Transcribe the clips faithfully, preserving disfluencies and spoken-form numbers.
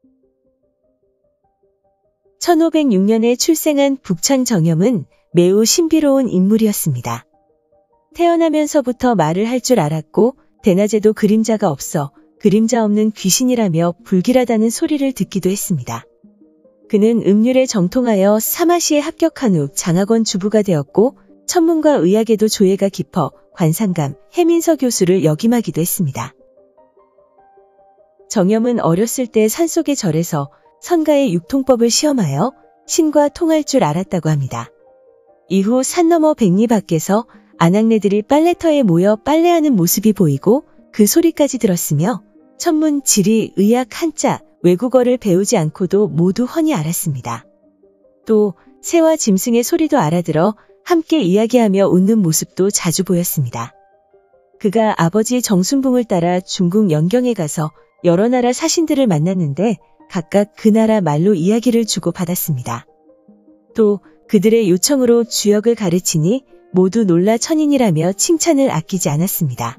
천오백육 년에 출생한 북창 정염은 매우 신비로운 인물이었습니다. 태어나면서부터 말을 할 줄 알았고 대낮에도 그림자가 없어 그림자 없는 귀신이라며 불길하다는 소리를 듣기도 했습니다. 그는 음률에 정통하여 사마시에 합격한 후 장학원 주부가 되었고 천문과 의학에도 조예가 깊어 관상감, 해민서 교수를 역임하기도 했습니다. 정염은 어렸을 때 산속의 절에서 선가의 육통법을 시험하여 신과 통할 줄 알았다고 합니다. 이후 산 너머 백리 밖에서 아낙네들이 빨래터에 모여 빨래하는 모습이 보이고 그 소리까지 들었으며 천문, 지리, 의학, 한자, 외국어를 배우지 않고도 모두 훤히 알았습니다. 또 새와 짐승의 소리도 알아들어 함께 이야기하며 웃는 모습도 자주 보였습니다. 그가 아버지 정순붕을 따라 중국 영경에 가서 여러 나라 사신들을 만났는데 각각 그 나라 말로 이야기를 주고받았습니다. 또 그들의 요청으로 주역을 가르치니 모두 놀라 천인이라며 칭찬을 아끼지 않았습니다.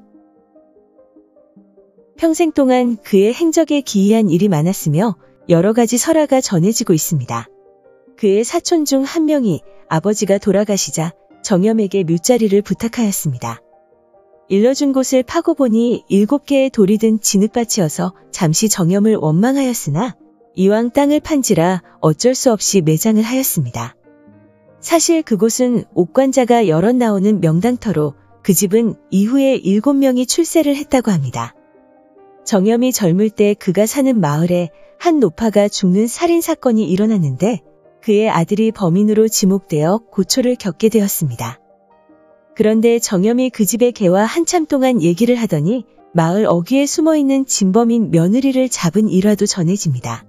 평생 동안 그의 행적에 기이한 일이 많았으며 여러 가지 설화가 전해지고 있습니다. 그의 사촌 중 한 명이 아버지가 돌아가시자 정염에게 묘자리를 부탁하였습니다. 일러준 곳을 파고 보니 일곱 개의 돌이 든 진흙밭이어서 잠시 정염을 원망하였으나 이왕 땅을 판지라 어쩔 수 없이 매장을 하였습니다. 사실 그곳은 옥관자가 여럿 나오는 명당터로 그 집은 이후에 일곱 명이 출세를 했다고 합니다. 정염이 젊을 때 그가 사는 마을에 한 노파가 죽는 살인사건이 일어났는데 그의 아들이 범인으로 지목되어 고초를 겪게 되었습니다. 그런데 정염이 그 집의 개와 한참 동안 얘기를 하더니 마을 어귀에 숨어있는 진범인 며느리를 잡은 일화도 전해집니다.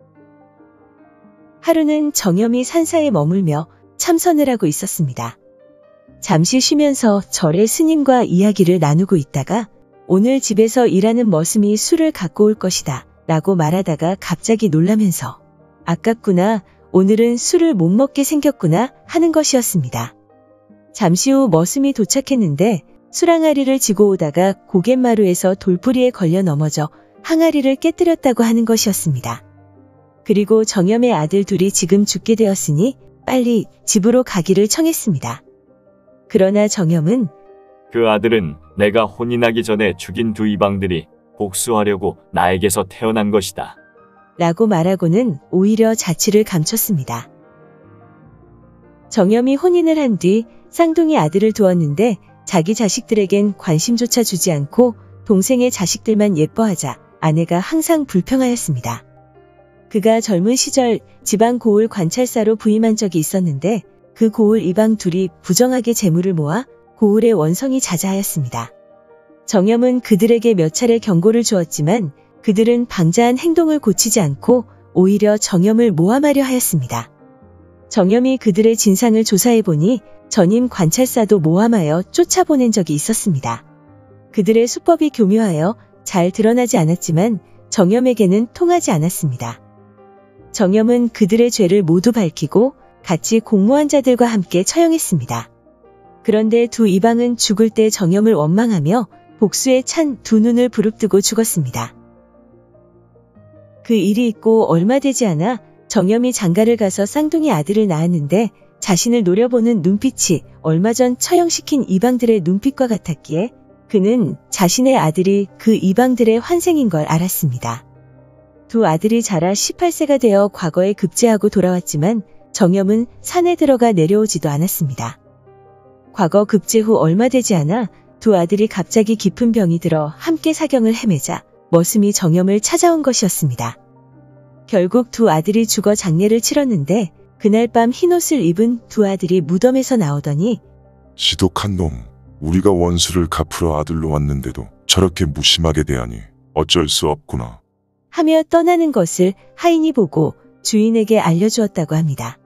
하루는 정염이 산사에 머물며 참선을 하고 있었습니다. 잠시 쉬면서 절의 스님과 이야기를 나누고 있다가 오늘 집에서 일하는 머슴이 술을 갖고 올 것이다 라고 말하다가 갑자기 놀라면서 아깝구나, 오늘은 술을 못 먹게 생겼구나 하는 것이었습니다. 잠시 후 머슴이 도착했는데 술항아리를 지고 오다가 고갯마루에서 돌부리에 걸려 넘어져 항아리를 깨뜨렸다고 하는 것이었습니다. 그리고 정염의 아들 둘이 지금 죽게 되었으니 빨리 집으로 가기를 청했습니다. 그러나 정염은 그 아들은 내가 혼인하기 전에 죽인 두 이방들이 복수하려고 나에게서 태어난 것이다 라고 말하고는 오히려 자취를 감췄습니다. 정염이 혼인을 한 뒤 쌍둥이 아들을 두었는데 자기 자식들에겐 관심조차 주지 않고 동생의 자식들만 예뻐하자 아내가 항상 불평하였습니다. 그가 젊은 시절 지방 고을 관찰사로 부임한 적이 있었는데 그 고을 이방 둘이 부정하게 재물을 모아 고을의 원성이 자자하였습니다. 정염은 그들에게 몇 차례 경고를 주었지만 그들은 방자한 행동을 고치지 않고 오히려 정염을 모함하려 하였습니다. 정염이 그들의 진상을 조사해보니 전임 관찰사도 모함하여 쫓아보낸 적이 있었습니다. 그들의 수법이 교묘하여 잘 드러나지 않았지만 정염에게는 통하지 않았습니다. 정염은 그들의 죄를 모두 밝히고 같이 공모한 자들과 함께 처형했습니다. 그런데 두 이방은 죽을 때 정염을 원망하며 복수에 찬 두 눈을 부릅뜨고 죽었습니다. 그 일이 있고 얼마 되지 않아 정염이 장가를 가서 쌍둥이 아들을 낳았는데 자신을 노려보는 눈빛이 얼마 전 처형시킨 이방들의 눈빛과 같았기에 그는 자신의 아들이 그 이방들의 환생인 걸 알았습니다. 두 아들이 자라 열여덟 세가 되어 과거에 급제하고 돌아왔지만 정염은 산에 들어가 내려오지도 않았습니다. 과거 급제 후 얼마 되지 않아 두 아들이 갑자기 깊은 병이 들어 함께 사경을 헤매자 머슴이 정염을 찾아온 것이었습니다. 결국 두 아들이 죽어 장례를 치렀는데 그날 밤 흰옷을 입은 두 아들이 무덤에서 나오더니 지독한 놈, 우리가 원수를 갚으러 아들로 왔는데도 저렇게 무심하게 대하니 어쩔 수 없구나 하며 떠나는 것을 하인이 보고 주인에게 알려주었다고 합니다.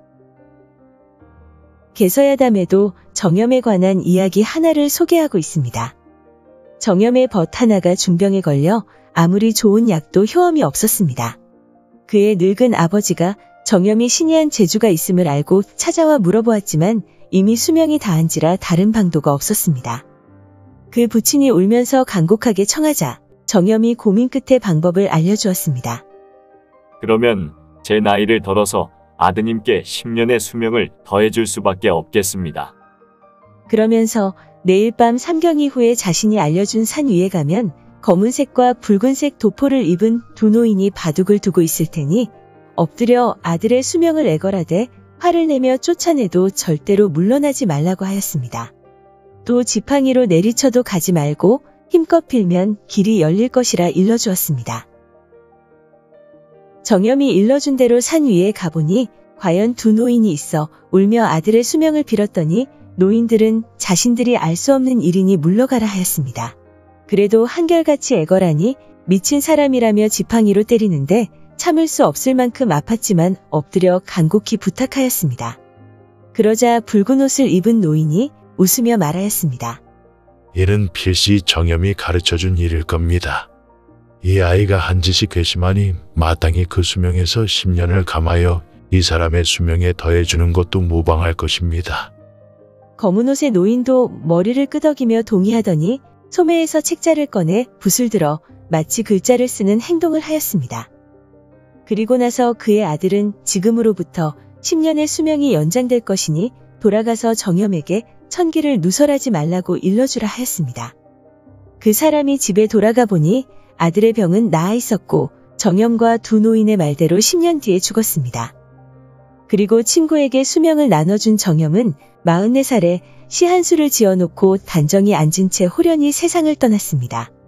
개서야담에도 정염에 관한 이야기 하나를 소개하고 있습니다. 정염의 벗 하나가 중병에 걸려 아무리 좋은 약도 효험이 없었습니다. 그의 늙은 아버지가 정염이 신이한 재주가 있음을 알고 찾아와 물어보았지만 이미 수명이 다한지라 다른 방도가 없었습니다. 그 부친이 울면서 간곡하게 청하자 정염이 고민 끝에 방법을 알려주었습니다. 그러면 제 나이를 덜어서 아드님께 십 년의 수명을 더해줄 수밖에 없겠습니다. 그러면서 내일 밤 삼경 이후에 자신이 알려준 산 위에 가면 검은색과 붉은색 도포를 입은 두 노인이 바둑을 두고 있을 테니 엎드려 아들의 수명을 애걸하되 화를 내며 쫓아내도 절대로 물러나지 말라고 하였습니다. 또 지팡이로 내리쳐도 가지 말고 힘껏 빌면 길이 열릴 것이라 일러주었습니다. 정염이 일러준 대로 산 위에 가보니 과연 두 노인이 있어 울며 아들의 수명을 빌었더니 노인들은 자신들이 알 수 없는 일이니 물러가라 하였습니다. 그래도 한결같이 애걸하니 미친 사람이라며 지팡이로 때리는데 참을 수 없을 만큼 아팠지만 엎드려 간곡히 부탁하였습니다. 그러자 붉은 옷을 입은 노인이 웃으며 말하였습니다. 이는 필시 정염이 가르쳐준 일일 겁니다. 이 아이가 한 짓이 괘씸하니 마땅히 그 수명에서 십 년을 감하여 이 사람의 수명에 더해주는 것도 무방할 것입니다. 검은 옷의 노인도 머리를 끄덕이며 동의하더니 소매에서 책자를 꺼내 붓을 들어 마치 글자를 쓰는 행동을 하였습니다. 그리고 나서 그의 아들은 지금으로부터 십 년의 수명이 연장될 것이니 돌아가서 정염에게 천기를 누설하지 말라고 일러주라 하였습니다. 그 사람이 집에 돌아가 보니 아들의 병은 나아 있었고 정염과 두 노인의 말대로 십 년 뒤에 죽었습니다. 그리고 친구에게 수명을 나눠준 정염은 마흔네 살에 시 한 수를 지어놓고 단정히 앉은 채 호련히 세상을 떠났습니다.